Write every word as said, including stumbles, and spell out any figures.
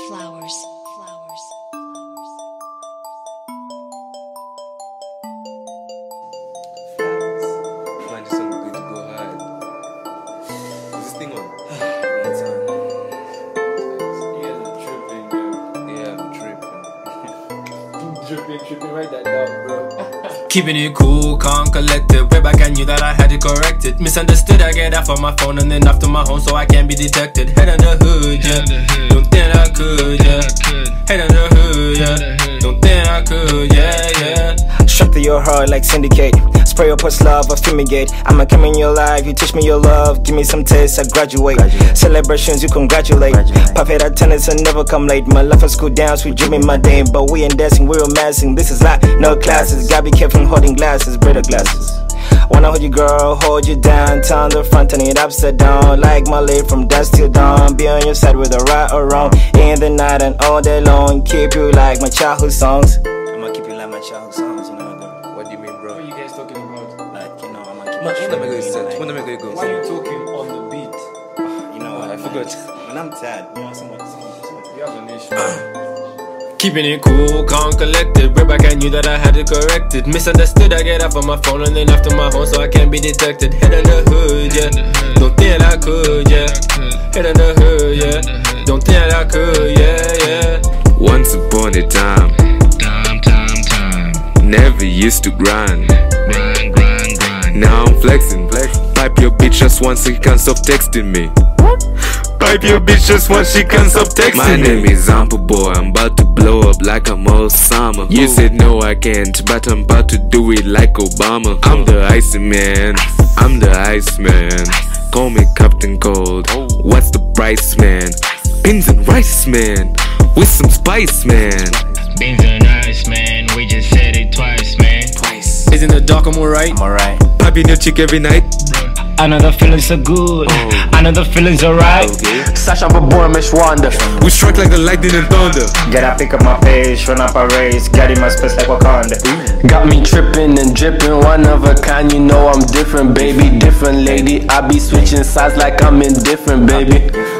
Flowers. Flowers. Man, this song going to go hard. What's this thing on? It's on. You guys are tripping, bro. Yeah, I'm tripping. Tripping, tripping, write that down, bro. Keeping it cool, calm, collected. Way back I knew that I had to correct it. Misunderstood, I get off on my phone and then off to my home so I can't be detected. Head on the hood, yeah. Don't think I could, yeah. Head on the hood, yeah. Don't think I could, yeah, yeah. Straight to your heart like syndicate. Spray your puss love, I fumigate. I'ma come in your life, you teach me your love. Give me some taste, I graduate, graduate. Celebrations, you congratulate, graduate. Puppet attendance, I never come late. My love for school dance, we dreaming my day. But we ain't dancing, we romancing. This is like no classes. Gotta be careful holding glasses, better glasses. Wanna hold you girl, hold you down. Turn the front, turn it upside down. Like my lady from dusk till dawn. Be on your side with a right or wrong. In the night and all day long. Keep you like my childhood songs. I'ma keep you like my childhood songs, you know. What do you mean, bro? What are you guys talking about? Like, you know, I'ma keep Man, you when am I going to set? When am I going to go? Why are you talking on the beat? You know what, I forgot. When I'm tired, you know, someone, someone, someone. You have an issue. Keeping it cool, calm, collected. Way back I knew that I had to correct it. Misunderstood, I get off on my phone and then after my home so I can't be detected. Head on the hood, yeah. Don't think I could, yeah. Head on the hood, yeah. Don't think I could, yeah, yeah. Once upon a time, Time, time, time. never used to grind. Grind, grind, grind. Now I'm flexing. Pipe your bitch just once, she can't stop texting me. Pipe your bitch just once, she can't stop texting me. My name is Ample Boy, I'm about to blow up like I'm Osama. You said no I can't, but I'm about to do it like Obama. I'm the icy man, I'm the ice man. Call me Captain Cold, what's the price, man? Beans and rice, man, with some spice, man. Beans and rice, man. We just said it twice, man. Twice. Is in the dark, I'm alright. I'm alright. Piping your chick every night. I know the feelings so good. Oh. I know the feelings alright. Sasha Babor Mesh Wanda. We strike like the lightning and thunder. Get up, pick up my pace, run up a race. Get in my space like Wakanda. Got me tripping and dripping, one of a kind. You know I'm different, baby. Different lady. I be switching sides like I'm indifferent, baby.